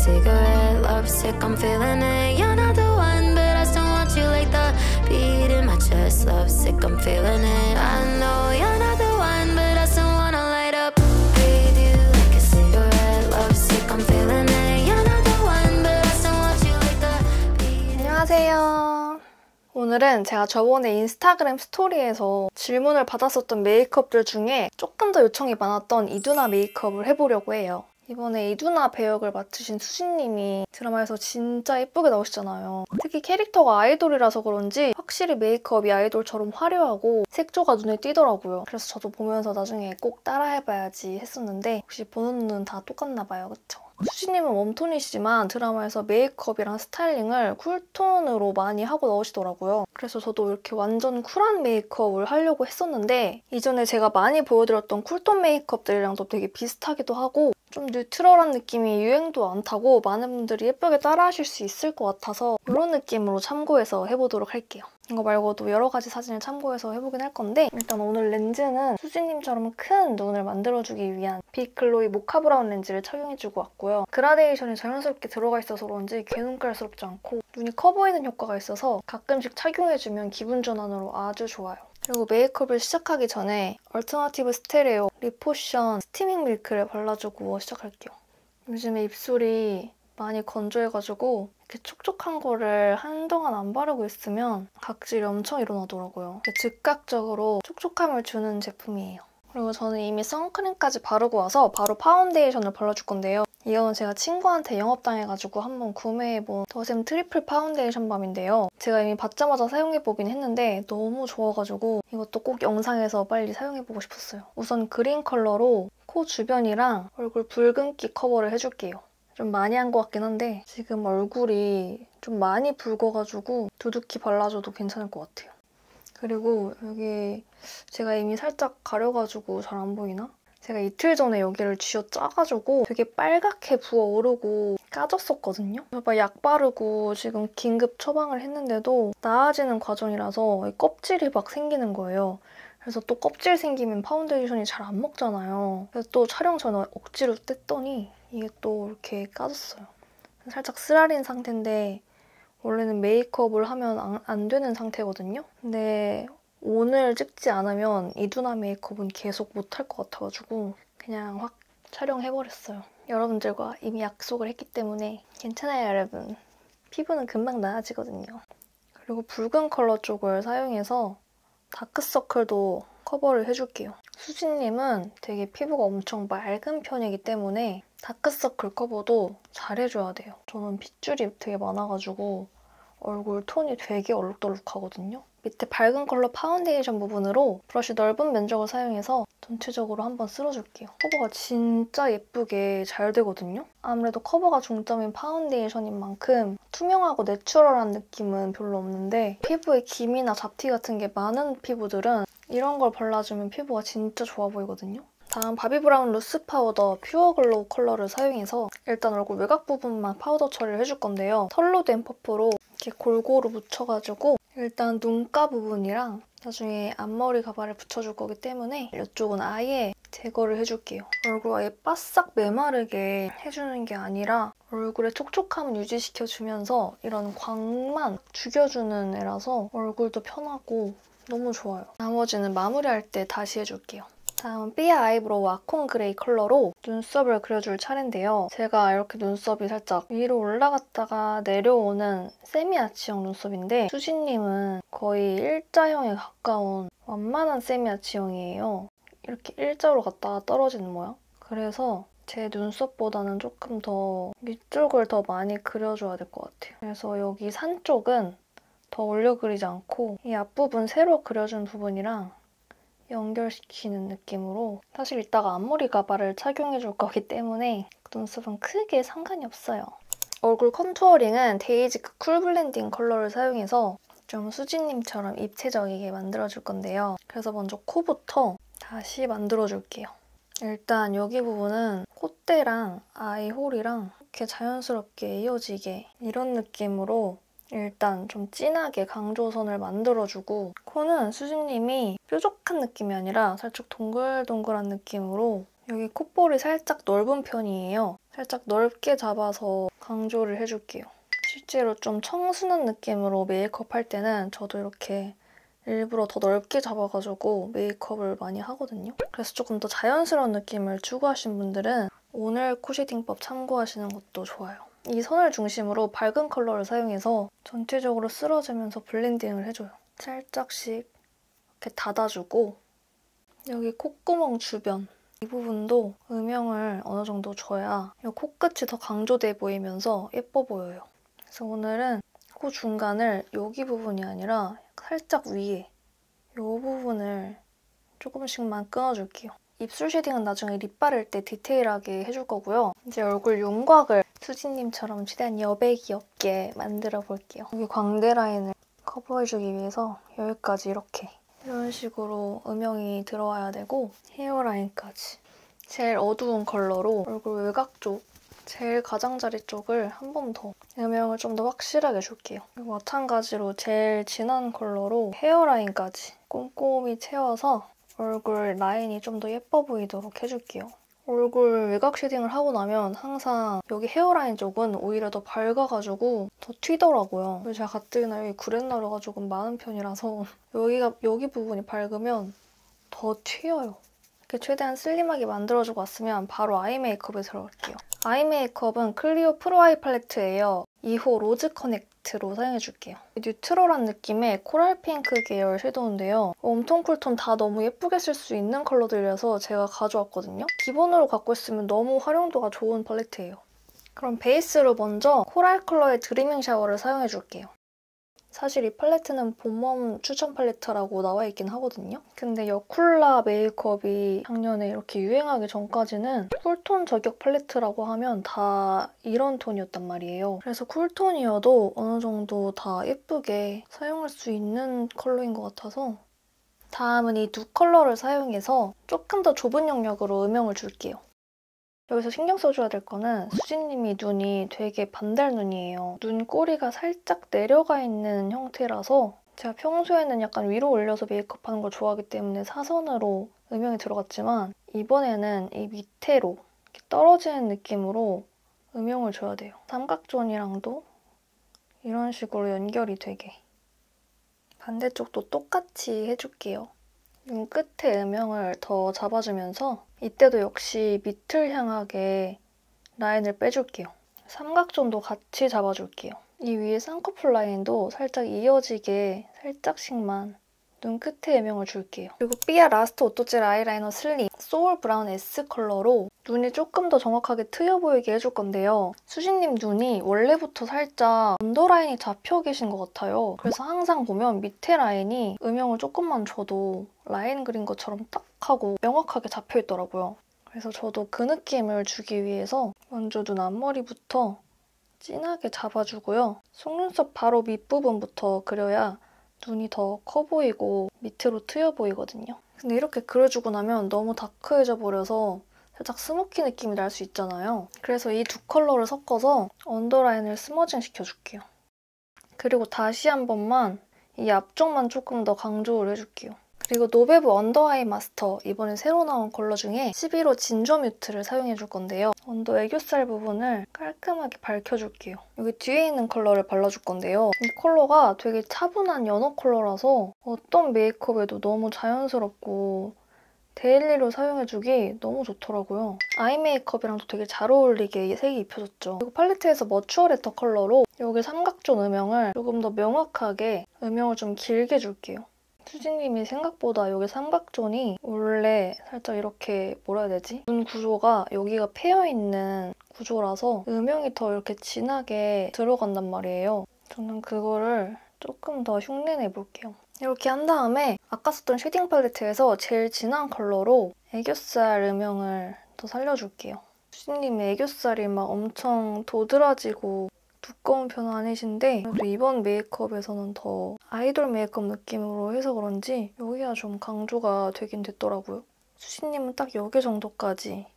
cigarette. Lovesick, I'm feeling it. You're not the one, but I still want you like the beat in my chest. Lovesick, I'm feeling it. I know you're not the one, but I still wanna light up. Breathe you like a cigarette. Lovesick, I'm feeling it. You're not the one, but I still want you like the beat. 안녕하세요. 오늘은 제가 저번에 인스타그램 스토리에서 질문을 받았었던 메이크업들 중에 조금 더 요청이 많았던 이두나 메이크업을 해보려고 해요. 이번에 이두나 배역을 맡으신 수진님이 드라마에서 진짜 예쁘게 나오시잖아요. 특히 캐릭터가 아이돌이라서 그런지 확실히 메이크업이 아이돌처럼 화려하고 색조가 눈에 띄더라고요. 그래서 저도 보면서 나중에 꼭 따라해봐야지 했었는데 혹시 보는 눈은 다 똑같나 봐요. 그쵸? 수진님은 웜톤이시지만 드라마에서 메이크업이랑 스타일링을 쿨톤으로 많이 하고 나오시더라고요. 그래서 저도 이렇게 완전 쿨한 메이크업을 하려고 했었는데 이전에 제가 많이 보여드렸던 쿨톤 메이크업들이랑도 되게 비슷하기도 하고 좀 뉴트럴한 느낌이 유행도 안 타고 많은 분들이 예쁘게 따라하실 수 있을 것 같아서 이런 느낌으로 참고해서 해보도록 할게요. 이거 말고도 여러 가지 사진을 참고해서 해보긴 할 건데 일단 오늘 렌즈는 수진님처럼 큰 눈을 만들어주기 위한 빅글로이 모카 브라운 렌즈를 착용해주고 왔고요. 그라데이션이 자연스럽게 들어가 있어서 그런지 개눈깔스럽지 않고 눈이 커 보이는 효과가 있어서 가끔씩 착용해주면 기분 전환으로 아주 좋아요. 그리고 메이크업을 시작하기 전에 얼터너티브 스테레오 리포션 스티밍 밀크를 발라주고 시작할게요. 요즘에 입술이 많이 건조해가지고 이렇게 촉촉한 거를 한동안 안 바르고 있으면 각질이 엄청 일어나더라고요. 즉각적으로 촉촉함을 주는 제품이에요. 그리고 저는 이미 선크림까지 바르고 와서 바로 파운데이션을 발라줄 건데요. 이거는 제가 친구한테 영업당해가지고 한번 구매해본 더샘 트리플 파운데이션 밤인데요. 제가 이미 받자마자 사용해보긴 했는데 너무 좋아가지고 이것도 꼭 영상에서 빨리 사용해보고 싶었어요. 우선 그린 컬러로 코 주변이랑 얼굴 붉은기 커버를 해줄게요. 좀 많이 한 것 같긴 한데 지금 얼굴이 좀 많이 붉어가지고 두둑히 발라줘도 괜찮을 것 같아요. 그리고 여기 제가 이미 살짝 가려가지고 잘 안 보이나? 제가 이틀 전에 여기를 쥐어짜가지고 되게 빨갛게 부어오르고 까졌었거든요. 그래서 약 바르고 지금 긴급 처방을 했는데도 나아지는 과정이라서 껍질이 막 생기는 거예요. 그래서 또 껍질 생기면 파운데이션이 잘 안 먹잖아요. 그래서 또 촬영 전에 억지로 뗐더니 이게 또 이렇게 까졌어요. 살짝 쓰라린 상태인데 원래는 메이크업을 하면 안 되는 상태거든요. 근데 오늘 찍지 않으면 이두나 메이크업은 계속 못할 것 같아가지고 그냥 확 촬영해버렸어요. 여러분들과 이미 약속을 했기 때문에 괜찮아요, 여러분. 피부는 금방 나아지거든요. 그리고 붉은 컬러 쪽을 사용해서 다크서클도 커버를 해줄게요. 수진님은 되게 피부가 엄청 맑은 편이기 때문에 다크서클 커버도 잘해줘야 돼요. 저는 핏줄이 되게 많아가지고 얼굴 톤이 되게 얼룩덜룩하거든요. 밑에 밝은 컬러 파운데이션 부분으로 브러쉬 넓은 면적을 사용해서 전체적으로 한번 쓸어줄게요. 커버가 진짜 예쁘게 잘 되거든요. 아무래도 커버가 중점인 파운데이션인 만큼 투명하고 내추럴한 느낌은 별로 없는데 피부에 기미나 잡티 같은 게 많은 피부들은 이런 걸 발라주면 피부가 진짜 좋아 보이거든요. 다음 바비브라운 루스 파우더 퓨어 글로우 컬러를 사용해서 일단 얼굴 외곽 부분만 파우더 처리를 해줄 건데요. 털로 된 퍼프로 이렇게 골고루 묻혀가지고 일단 눈가 부분이랑 나중에 앞머리 가발을 붙여줄 거기 때문에 이쪽은 아예 제거를 해줄게요. 얼굴 아예 바싹 메마르게 해주는 게 아니라 얼굴의 촉촉함을 유지시켜주면서 이런 광만 죽여주는 애라서 얼굴도 편하고 너무 좋아요. 나머지는 마무리할 때 다시 해줄게요. 다음 삐아 아이브로우 아콘 그레이 컬러로 눈썹을 그려줄 차례인데요. 제가 이렇게 눈썹이 살짝 위로 올라갔다가 내려오는 세미 아치형 눈썹인데 수진님은 거의 일자형에 가까운 완만한 세미 아치형이에요. 이렇게 일자로 갔다가 떨어지는 모양? 그래서 제 눈썹보다는 조금 더 위쪽을 더 많이 그려줘야 될 것 같아요. 그래서 여기 산 쪽은 더 올려 그리지 않고 이 앞부분 새로 그려준 부분이랑 연결시키는 느낌으로 사실 이따가 앞머리 가발을 착용해줄 거기 때문에 눈썹은 크게 상관이 없어요. 얼굴 컨투어링은 데이지크 쿨 블렌딩 컬러를 사용해서 좀 수진님처럼 입체적이게 만들어줄 건데요. 그래서 먼저 코부터 다시 만들어줄게요. 일단 여기 부분은 콧대랑 아이홀이랑 이렇게 자연스럽게 이어지게 이런 느낌으로 일단 좀 진하게 강조선을 만들어주고 코는 수진님이 뾰족한 느낌이 아니라 살짝 동글동글한 느낌으로 여기 콧볼이 살짝 넓은 편이에요. 살짝 넓게 잡아서 강조를 해줄게요. 실제로 좀 청순한 느낌으로 메이크업 할 때는 저도 이렇게 일부러 더 넓게 잡아가지고 메이크업을 많이 하거든요. 그래서 조금 더 자연스러운 느낌을 추구하신 분들은 오늘 코 쉐딩법 참고하시는 것도 좋아요. 이 선을 중심으로 밝은 컬러를 사용해서 전체적으로 쓸어주면서 블렌딩을 해줘요. 살짝씩 이렇게 닫아주고 여기 콧구멍 주변 이 부분도 음영을 어느 정도 줘야 이 코끝이 더 강조돼 보이면서 예뻐 보여요. 그래서 오늘은 코 중간을 여기 부분이 아니라 살짝 위에 이 부분을 조금씩만 끊어줄게요. 입술 쉐딩은 나중에 립 바를 때 디테일하게 해줄 거고요. 이제 얼굴 윤곽을 수진님처럼 최대한 여백이 없게 만들어 볼게요. 여기 광대 라인을 커버해주기 위해서 여기까지 이렇게 이런 식으로 음영이 들어와야 되고 헤어라인까지 제일 어두운 컬러로 얼굴 외곽 쪽 제일 가장자리 쪽을 한 번 더 음영을 좀 더 확실하게 줄게요. 그리고 마찬가지로 제일 진한 컬러로 헤어라인까지 꼼꼼히 채워서 얼굴 라인이 좀 더 예뻐 보이도록 해줄게요. 얼굴 외곽 쉐딩을 하고 나면 항상 여기 헤어라인 쪽은 오히려 더 밝아가지고 더 튀더라고요. 그리고 제가 가뜩이나 여기 구렛나루가 조금 많은 편이라서 여기 부분이 밝으면 더 튀어요. 이렇게 최대한 슬림하게 만들어주고 왔으면 바로 아이 메이크업에 들어갈게요. 아이 메이크업은 클리오 프로 아이 팔레트예요. 2호 로즈 커넥트로 사용해줄게요. 뉴트럴한 느낌의 코랄 핑크 계열 섀도우인데요. 웜톤, 쿨톤 다 너무 예쁘게 쓸 수 있는 컬러들이라서 제가 가져왔거든요. 기본으로 갖고 있으면 너무 활용도가 좋은 팔레트예요. 그럼 베이스로 먼저 코랄 컬러의 드리밍 샤워를 사용해줄게요. 사실 이 팔레트는 봄웜 추천 팔레트라고 나와 있긴 하거든요. 근데 여쿨라 메이크업이 작년에 이렇게 유행하기 전까지는 쿨톤 저격 팔레트라고 하면 다 이런 톤이었단 말이에요. 그래서 쿨톤이어도 어느 정도 다 예쁘게 사용할 수 있는 컬러인 것 같아서 다음은 이 두 컬러를 사용해서 조금 더 좁은 영역으로 음영을 줄게요. 여기서 신경 써줘야 될 거는 수진님이 눈이 되게 반달 눈이에요. 눈꼬리가 살짝 내려가 있는 형태라서 제가 평소에는 약간 위로 올려서 메이크업하는 걸 좋아하기 때문에 사선으로 음영이 들어갔지만 이번에는 이 밑에로 이렇게 떨어지는 느낌으로 음영을 줘야 돼요. 삼각존이랑도 이런 식으로 연결이 되게. 반대쪽도 똑같이 해줄게요. 눈 끝에 음영을 더 잡아주면서 이때도 역시 밑을 향하게 라인을 빼줄게요. 삼각존도 같이 잡아줄게요. 이 위에 쌍꺼풀 라인도 살짝 이어지게 살짝씩만 눈 끝에 음영을 줄게요. 그리고 삐아 라스트 오토젤 아이라이너 슬립 소울 브라운 S 컬러로 눈이 조금 더 정확하게 트여 보이게 해줄 건데요. 수진님 눈이 원래부터 살짝 언더라인이 잡혀 계신 것 같아요. 그래서 항상 보면 밑에 라인이 음영을 조금만 줘도 라인 그린 것처럼 딱 하고 명확하게 잡혀 있더라고요. 그래서 저도 그 느낌을 주기 위해서 먼저 눈 앞머리부터 진하게 잡아주고요. 속눈썹 바로 밑부분부터 그려야 눈이 더 커 보이고 밑으로 트여 보이거든요. 근데 이렇게 그려주고 나면 너무 다크해져 버려서 살짝 스모키 느낌이 날 수 있잖아요. 그래서 이 두 컬러를 섞어서 언더라인을 스머징 시켜줄게요. 그리고 다시 한 번만 이 앞쪽만 조금 더 강조를 해줄게요. 그리고 노베브 언더 아이 마스터, 이번에 새로 나온 컬러 중에 11호 진저 뮤트를 사용해줄 건데요. 언더 애교살 부분을 깔끔하게 밝혀줄게요. 여기 뒤에 있는 컬러를 발라줄 건데요. 이 컬러가 되게 차분한 연어 컬러라서 어떤 메이크업에도 너무 자연스럽고 데일리로 사용해주기 너무 좋더라고요. 아이 메이크업이랑도 되게 잘 어울리게 색이 입혀졌죠. 그리고 팔레트에서 머추어레터 컬러로 여기 삼각존 음영을 조금 더 명확하게 음영을 좀 길게 줄게요. 수진님이 생각보다 여기 삼각존이 원래 살짝 이렇게 뭐라 해야 되지? 눈 구조가 여기가 패여있는 구조라서 음영이 더 이렇게 진하게 들어간단 말이에요. 저는 그거를 조금 더 흉내내볼게요. 이렇게 한 다음에 아까 썼던 쉐딩 팔레트에서 제일 진한 컬러로 애교살 음영을 더 살려줄게요. 수진님의 애교살이 막 엄청 도드라지고 두꺼운 편은 아니신데 그래도 이번 메이크업에서는 더 아이돌 메이크업 느낌으로 해서 그런지 여기가 좀 강조가 되긴 됐더라고요. 수진님은 딱 여기 정도까지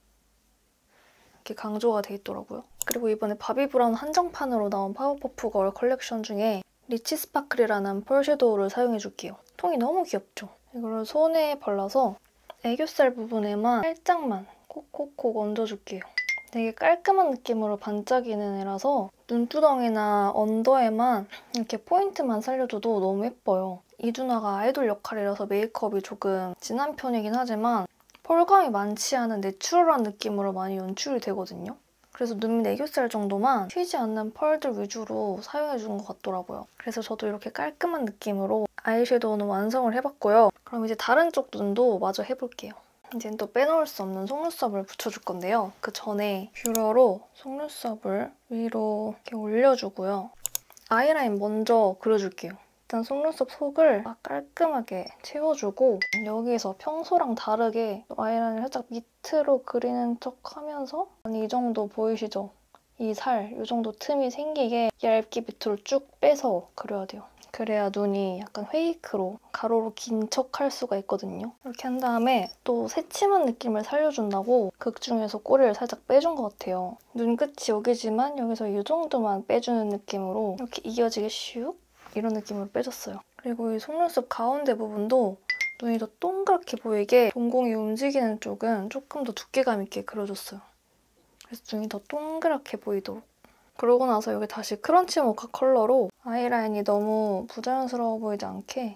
이렇게 강조가 돼 있더라고요. 그리고 이번에 바비 브라운 한정판으로 나온 파워퍼프 걸 컬렉션 중에 리치 스파클이라는 펄 섀도우를 사용해줄게요. 통이 너무 귀엽죠? 이거를 손에 발라서 애교살 부분에만 살짝만 콕콕콕 얹어줄게요. 되게 깔끔한 느낌으로 반짝이는 애라서 눈두덩이나 언더에만 이렇게 포인트만 살려줘도 너무 예뻐요. 이두나가 아이돌 역할이라서 메이크업이 조금 진한 편이긴 하지만 펄감이 많지 않은 내추럴한 느낌으로 많이 연출이 되거든요. 그래서 눈 밑 애교살 정도만 튀지 않는 펄들 위주로 사용해준 것 같더라고요. 그래서 저도 이렇게 깔끔한 느낌으로 아이섀도우는 완성을 해봤고요. 그럼 이제 다른 쪽 눈도 마저 해볼게요. 이제는 또 빼놓을 수 없는 속눈썹을 붙여줄 건데요. 그 전에 뷰러로 속눈썹을 위로 이렇게 올려주고요. 아이라인 먼저 그려줄게요. 일단 속눈썹 속을 깔끔하게 채워주고 여기서 평소랑 다르게 아이라인을 살짝 밑으로 그리는 척 하면서 이 정도 보이시죠? 이 살, 이 정도 틈이 생기게 얇게 밑으로 쭉 빼서 그려야 돼요. 그래야 눈이 약간 페이크로 가로로 긴 척 할 수가 있거든요. 이렇게 한 다음에 또 새침한 느낌을 살려준다고 극 중에서 꼬리를 살짝 빼준 것 같아요. 눈끝이 여기지만 여기서 이 정도만 빼주는 느낌으로 이렇게 이어지게 슉 이런 느낌으로 빼줬어요. 그리고 이 속눈썹 가운데 부분도 눈이 더 동그랗게 보이게 동공이 움직이는 쪽은 조금 더 두께감 있게 그려줬어요. 그래서 눈이 더 동그랗게 보이도록. 그러고 나서 여기 다시 크런치 모카 컬러로 아이라인이 너무 부자연스러워 보이지 않게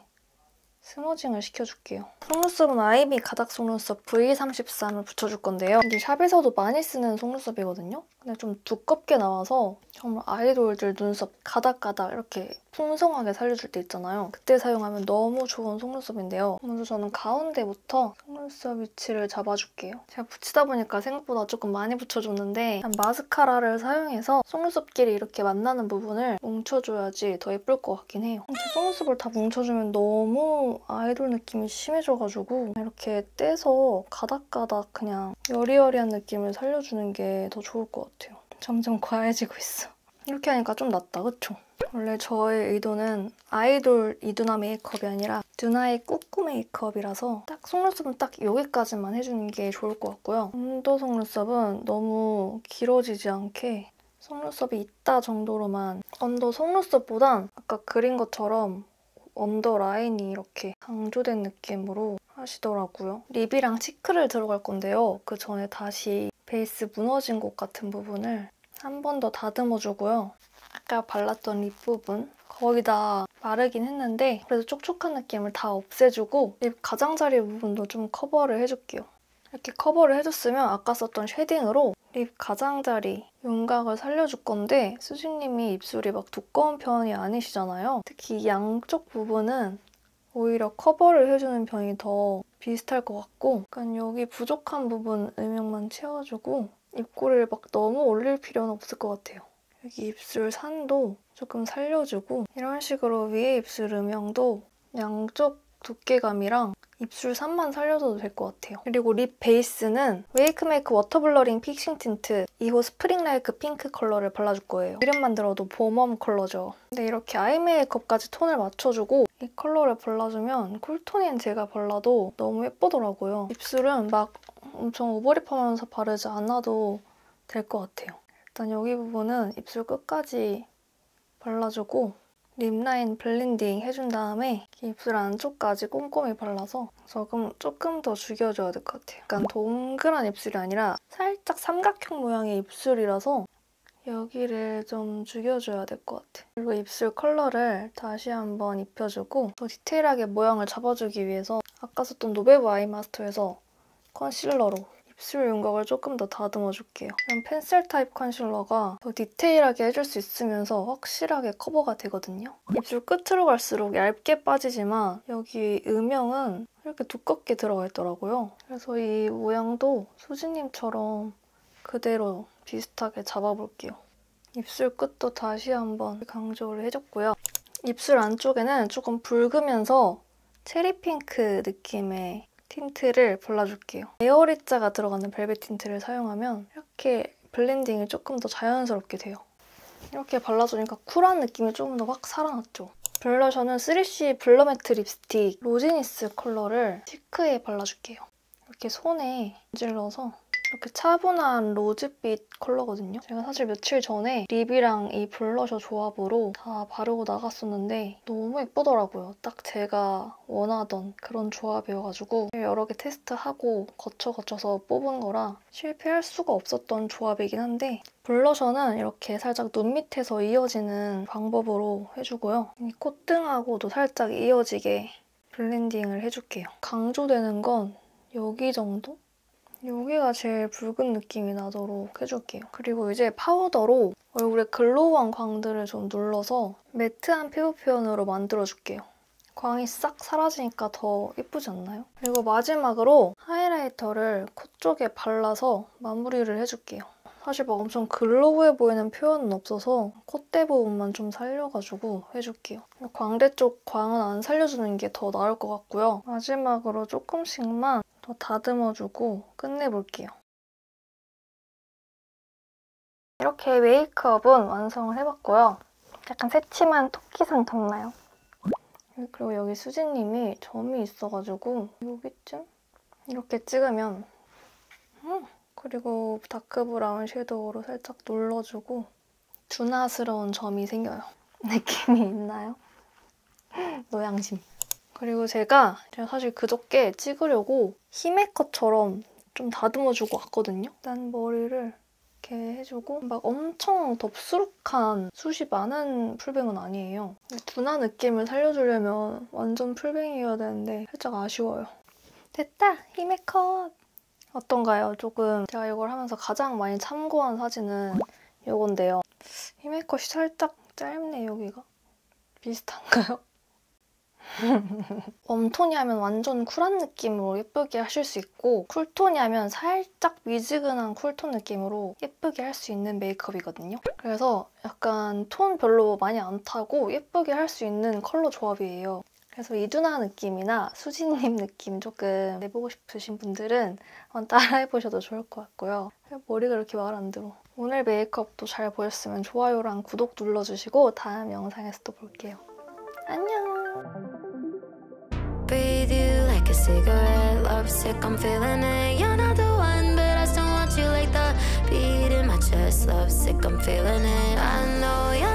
스머징을 시켜줄게요. 속눈썹은 아이비 가닥 속눈썹 V33을 붙여줄 건데요. 이게 샵에서도 많이 쓰는 속눈썹이거든요. 근데 좀 두껍게 나와서 정말 아이돌들 눈썹 가닥가닥 이렇게 풍성하게 살려줄 때 있잖아요. 그때 사용하면 너무 좋은 속눈썹인데요. 먼저 저는 가운데부터 속눈썹 위치를 잡아줄게요. 제가 붙이다 보니까 생각보다 조금 많이 붙여줬는데 마스카라를 사용해서 속눈썹끼리 이렇게 만나는 부분을 뭉쳐줘야지 더 예쁠 것 같긴 해요. 근데 속눈썹을 다 뭉쳐주면 너무 아이돌 느낌이 심해져가지고 이렇게 떼서 가닥가닥 그냥 여리여리한 느낌을 살려주는 게 더 좋을 것 같아요. 점점 과해지고 있어. 이렇게 하니까 좀 낫다, 그쵸? 원래 저의 의도는 아이돌 이두나 메이크업이 아니라 두나의 꾸꾸 메이크업이라서 딱 속눈썹은 딱 여기까지만 해주는 게 좋을 것 같고요. 언더 속눈썹은 너무 길어지지 않게 속눈썹이 있다 정도로만 언더 속눈썹보단 아까 그린 것처럼 언더 라인이 이렇게 강조된 느낌으로 하시더라고요. 립이랑 치크를 들어갈 건데요. 그 전에 다시 베이스 무너진 곳 같은 부분을 한 번 더 다듬어주고요. 아까 발랐던 립 부분 거의 다 마르긴 했는데 그래도 촉촉한 느낌을 다 없애주고 립 가장자리 부분도 좀 커버를 해줄게요. 이렇게 커버를 해줬으면 아까 썼던 쉐딩으로 립 가장자리 윤곽을 살려줄 건데 수진님이 입술이 막 두꺼운 편이 아니시잖아요. 특히 이 양쪽 부분은 오히려 커버를 해주는 편이 더 비슷할 것 같고 약간 여기 부족한 부분 음영만 채워주고 입꼬리를 막 너무 올릴 필요는 없을 것 같아요. 여기 입술 산도 조금 살려주고 이런 식으로 위에 입술 음영도 양쪽 두께감이랑 입술 산만 살려줘도 될 것 같아요. 그리고 립 베이스는 웨이크메이크 워터 블러링 픽싱 틴트 2호 스프링 라이크 핑크 컬러를 발라줄 거예요. 이름만 들어도 봄웜 컬러죠. 근데 이렇게 아이 메이크업까지 톤을 맞춰주고 이 컬러를 발라주면 쿨톤인 제가 발라도 너무 예쁘더라고요. 입술은 막 엄청 오버립하면서 바르지 않아도 될 것 같아요. 일단 여기 부분은 입술 끝까지 발라주고 립라인 블렌딩 해준 다음에 입술 안쪽까지 꼼꼼히 발라서 조금 더 죽여줘야 될 것 같아요. 약간 동그란 입술이 아니라 살짝 삼각형 모양의 입술이라서 여기를 좀 죽여줘야 될 것 같아요. 그리고 입술 컬러를 다시 한번 입혀주고 더 디테일하게 모양을 잡아주기 위해서 아까 썼던 노베브 아이 마스터에서 컨실러로 입술 윤곽을 조금 더 다듬어줄게요. 이런 펜슬 타입 컨실러가 더 디테일하게 해줄 수 있으면서 확실하게 커버가 되거든요. 입술 끝으로 갈수록 얇게 빠지지만 여기 음영은 이렇게 두껍게 들어가 있더라고요. 그래서 이 모양도 수지님처럼 그대로 비슷하게 잡아볼게요. 입술 끝도 다시 한번 강조를 해줬고요. 입술 안쪽에는 조금 붉으면서 체리 핑크 느낌의 틴트를 발라줄게요. 에어리자가 들어가는 벨벳 틴트를 사용하면 이렇게 블렌딩이 조금 더 자연스럽게 돼요. 이렇게 발라주니까 쿨한 느낌이 조금 더 확 살아났죠. 블러셔는 3CE 블러 매트 립스틱 로지니스 컬러를 치크에 발라줄게요. 이렇게 손에 문질러서 이렇게 차분한 로즈빛 컬러거든요. 제가 사실 며칠 전에 립이랑 이 블러셔 조합으로 다 바르고 나갔었는데 너무 예쁘더라고요. 딱 제가 원하던 그런 조합이어가지고 여러 개 테스트하고 거쳐서 뽑은 거라 실패할 수가 없었던 조합이긴 한데 블러셔는 이렇게 살짝 눈 밑에서 이어지는 방법으로 해주고요. 이 콧등하고도 살짝 이어지게 블렌딩을 해줄게요. 강조되는 건 여기 정도? 여기가 제일 붉은 느낌이 나도록 해줄게요. 그리고 이제 파우더로 얼굴에 글로우한 광들을 좀 눌러서 매트한 피부 표현으로 만들어줄게요. 광이 싹 사라지니까 더 예쁘지 않나요? 그리고 마지막으로 하이라이터를 코 쪽에 발라서 마무리를 해줄게요. 사실 막 엄청 글로우해 보이는 표현은 없어서 콧대 부분만 좀 살려가지고 해줄게요. 광대 쪽 광은 안 살려주는 게 더 나을 것 같고요. 마지막으로 조금씩만 더 다듬어주고 끝내볼게요. 이렇게 메이크업은 완성을 해봤고요. 약간 새침한 토끼상 같나요? 그리고 여기 수지님이 점이 있어가지고 여기쯤? 이렇게 찍으면 그리고 다크 브라운 섀도우로 살짝 눌러주고 듀나스러운 점이 생겨요. 느낌이 있나요? 노양심. 그리고 제가 사실 그저께 찍으려고 히메컷처럼 좀 다듬어주고 왔거든요. 일단 머리를 이렇게 해주고 막 엄청 덥수룩한 숱이 많은 풀뱅은 아니에요. 듀나 느낌을 살려주려면 완전 풀뱅이어야 되는데 살짝 아쉬워요. 됐다! 히메컷! 어떤가요? 조금 제가 이걸 하면서 가장 많이 참고한 사진은 이건데요. 히메컷이 살짝 짧네, 여기가. 비슷한가요? 웜톤이 하면 완전 쿨한 느낌으로 예쁘게 하실 수 있고 쿨톤이 하면 살짝 미지근한 쿨톤 느낌으로 예쁘게 할 수 있는 메이크업이거든요. 그래서 약간 톤 별로 많이 안 타고 예쁘게 할 수 있는 컬러 조합이에요. 그래서 이두나 느낌이나 수지님 느낌 조금 내보고 싶으신 분들은 한번 따라해보셔도 좋을 것 같고요. 머리가 이렇게 말 안 들어. 오늘 메이크업도 잘 보셨으면 좋아요랑 구독 눌러주시고 다음 영상에서 또 볼게요. 안녕! Breathe you like a cigarette, lovesick, I'm feeling it. You're not the one, but I still want you like the beat in my chest. Lovesick, I'm feeling it. I know you're